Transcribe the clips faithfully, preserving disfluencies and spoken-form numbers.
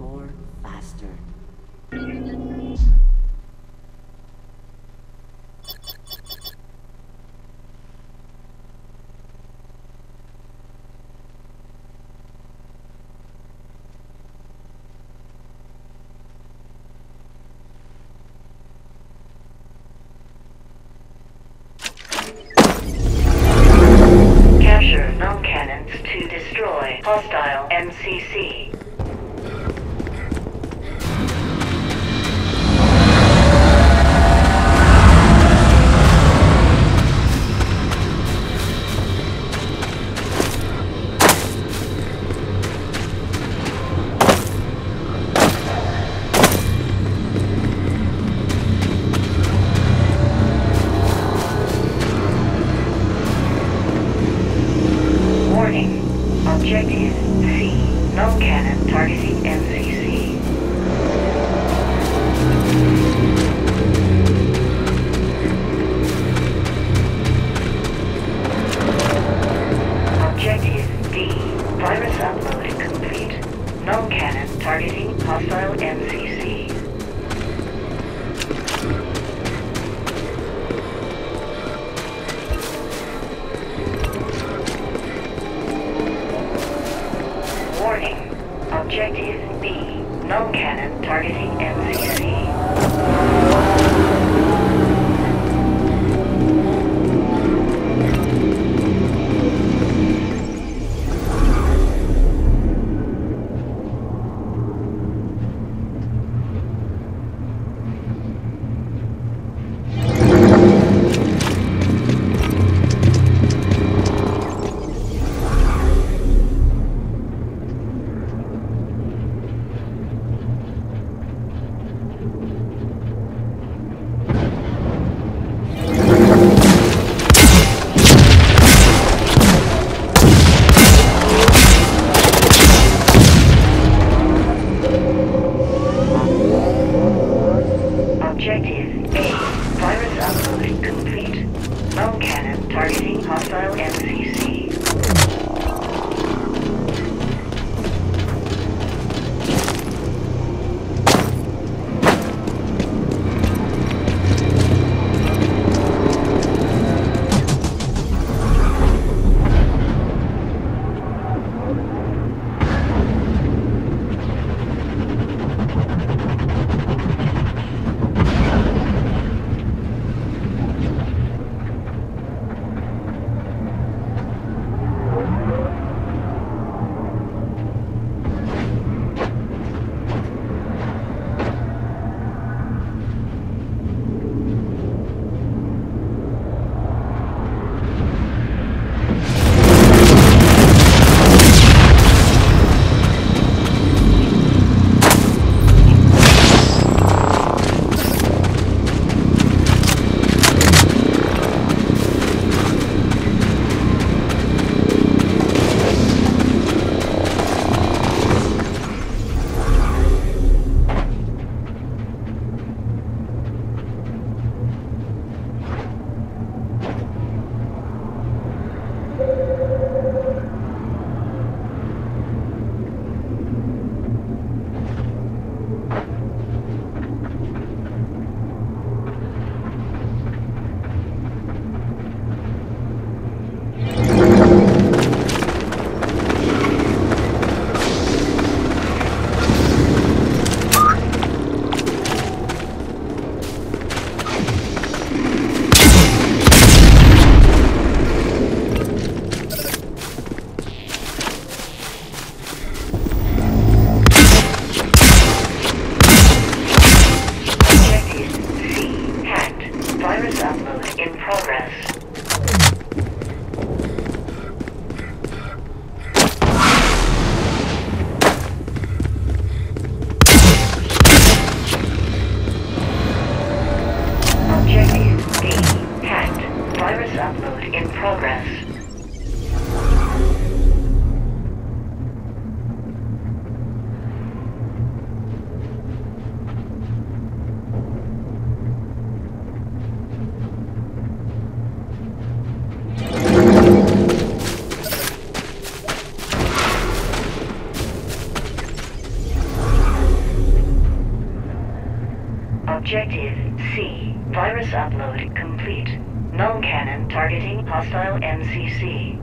more faster. Capture null cannons to destroy hostile M C C. Warning. Objective C. Null cannon targeting M C C. Objective D. Virus upload complete. Null cannon targeting hostile M C C. Warning. Objective B. Null cannon targeting M C C. Objective C. Virus upload complete. Null cannon targeting hostile M C C.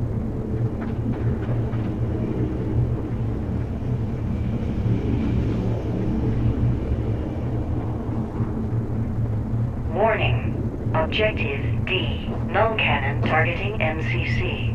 Warning. Objective D. Null cannon targeting M C C.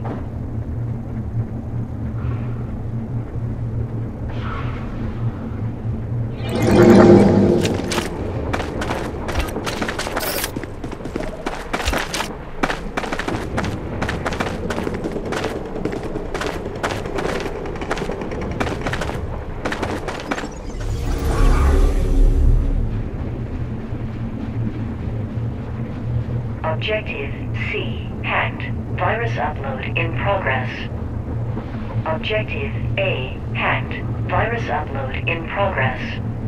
Objective C. Hacked. Virus upload in progress. Objective A. Hacked. Virus upload in progress.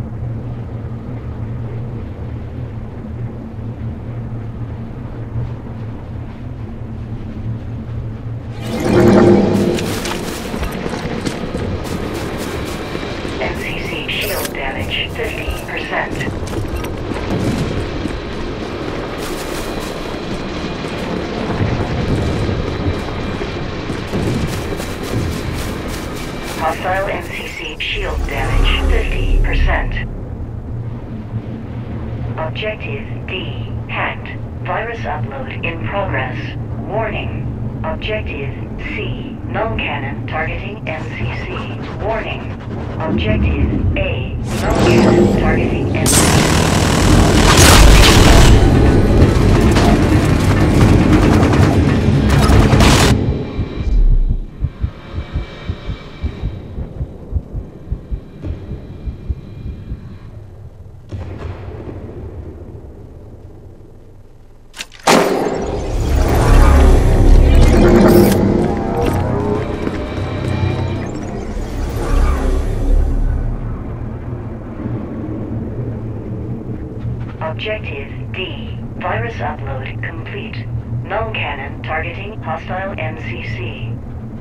M C C shield damage fifty percent. Hostile M C C shield damage fifty percent. Objective D. Hacked. Virus upload in progress. Warning. Objective C. Null cannon targeting M C C. Warning. Objective A. Null cannon targeting M C C. Objective D. Virus upload complete. Null cannon targeting hostile M C C.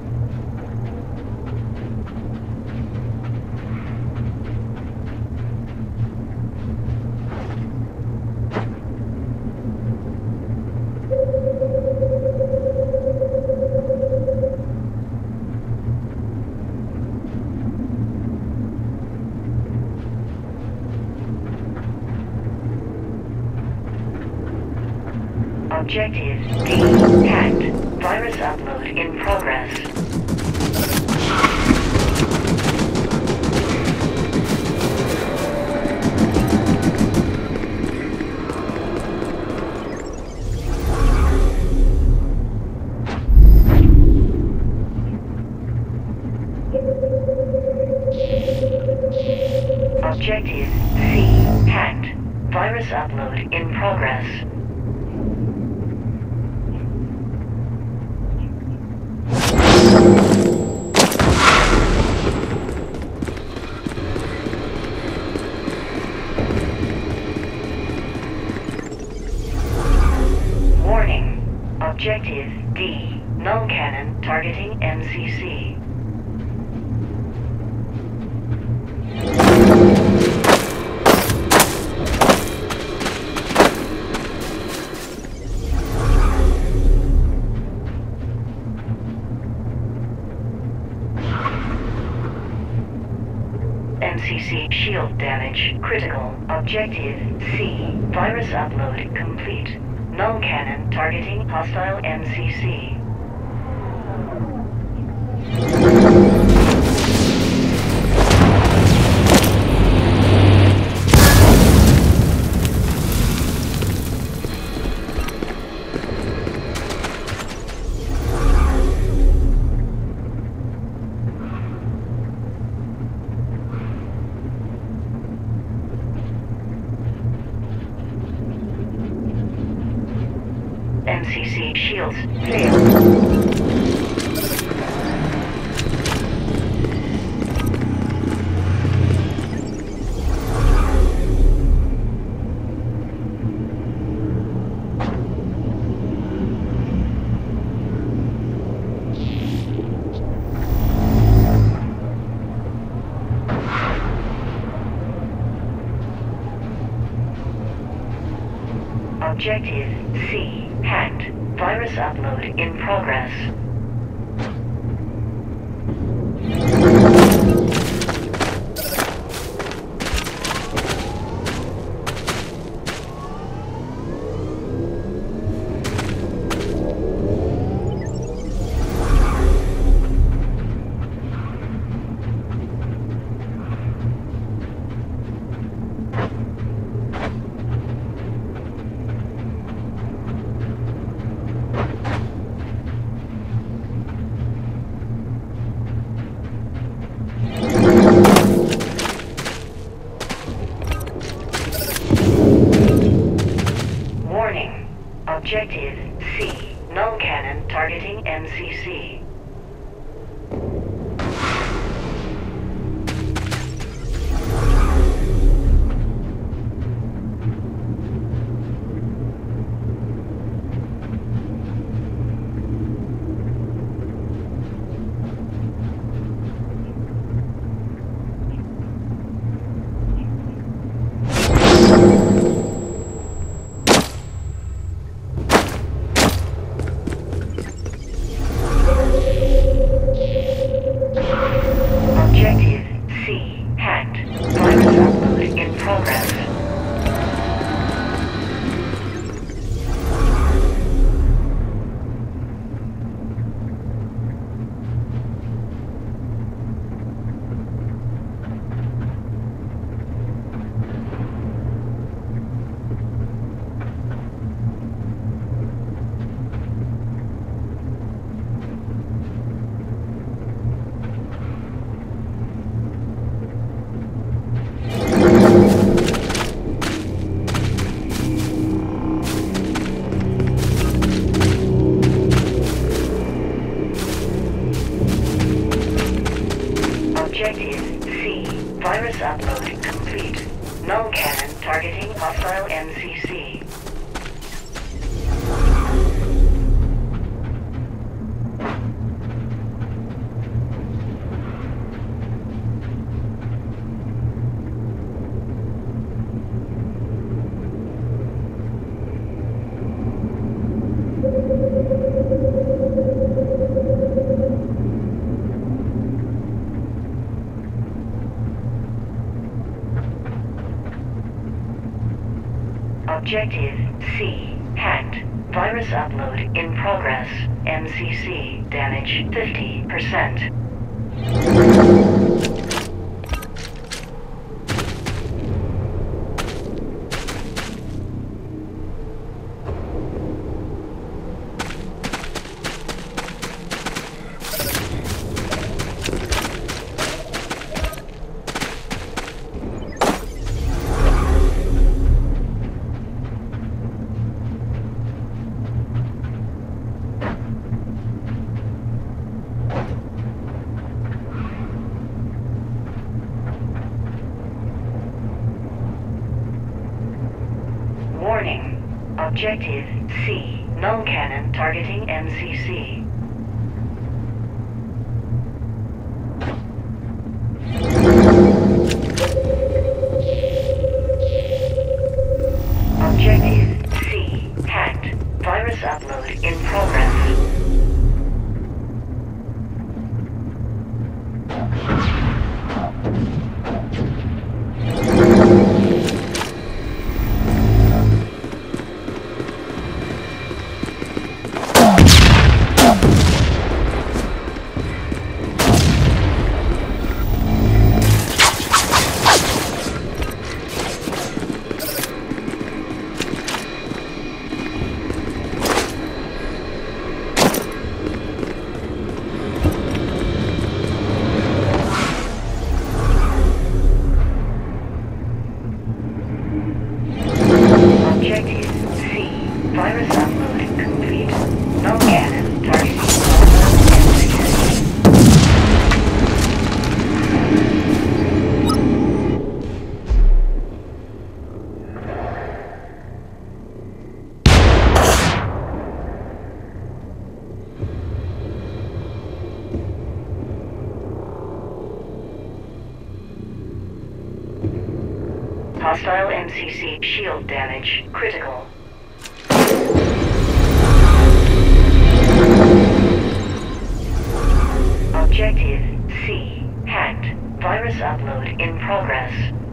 Objective D. Hacked. Virus upload in progress. Objective C. Hacked. Virus upload in progress. Objective D. Null cannon targeting M C C. M C C shield damage critical. Objective C. Virus upload complete. Null cannon targeting hostile M C C. M C C shields failed. Objective C hacked. Virus upload in progress. Warning. Objective C. Null cannon targeting M C C. Objective C hacked. Virus upload in progress. Objective C. Virus upload complete. Null cannon targeting hostile M C C. Objective C hacked. Virus upload in progress. M C C damage fifty percent. Warning. Objective C. Null cannon targeting M C C. Objective C. Hacked. Virus upload in progress. Objective C. Virus upload complete. Null cannon targeting M C C. Hostile M C C shield damage critical. Objective C hacked. Virus upload in progress.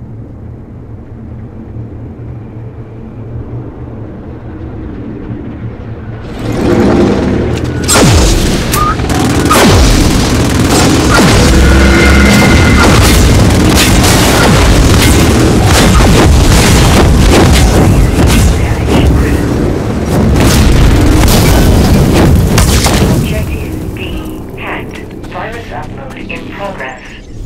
Objective B hacked. Virus upload in progress.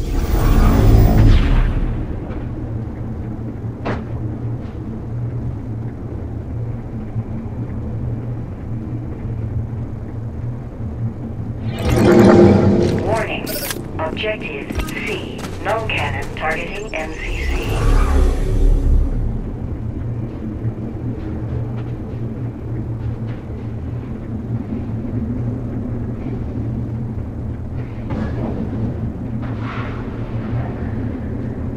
Warning. Objective C. Null cannon targeting M C C.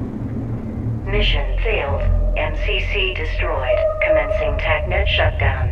Mission failed. M C C destroyed. Commencing TACnet shutdown.